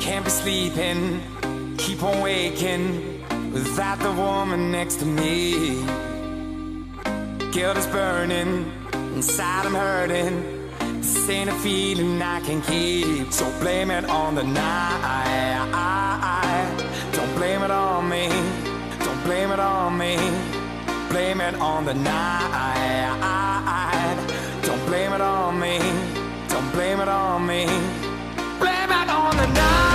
Can't be sleeping, keep on waking without the woman next to me. Guilt is burning, inside I'm hurting. This ain't a feeling I can keep. So blame it on the night. Don't blame it on me. Don't blame it on me. Blame it on the night. Don't blame it on me. Don't blame it on me. Blame it on the night.